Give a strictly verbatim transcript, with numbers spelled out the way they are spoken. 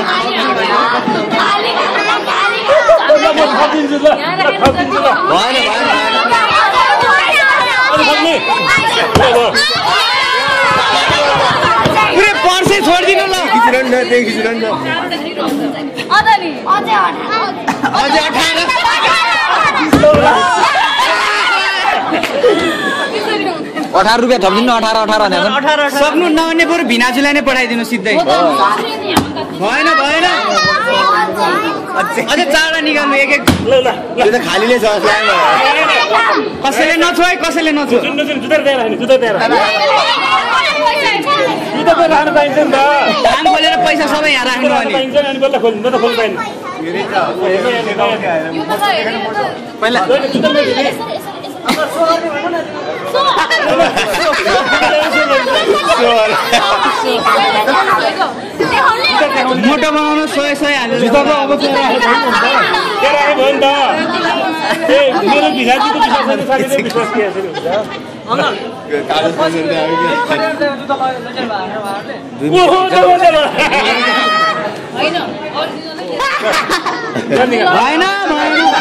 पुरै पर्से छोडिदिनु ल खिचिरहनु न त्यही खिचिरहनु न अझै अझै अझै अठार अठार रुपियाँ थपिदिनु अठार अठार सक्नु नभने बरु भिनाजुलाई नै पठाइदिनु सिधै भएन भएन अझै चारवटा निकाल्नु एक एक त्यो त खाली नै छ कसैले नछो है कसैले नछो काम खोलेर पैसा सबै यहाँ राख्नु पहिला मोटो बनाउनु सय सय हालेर भएन भएन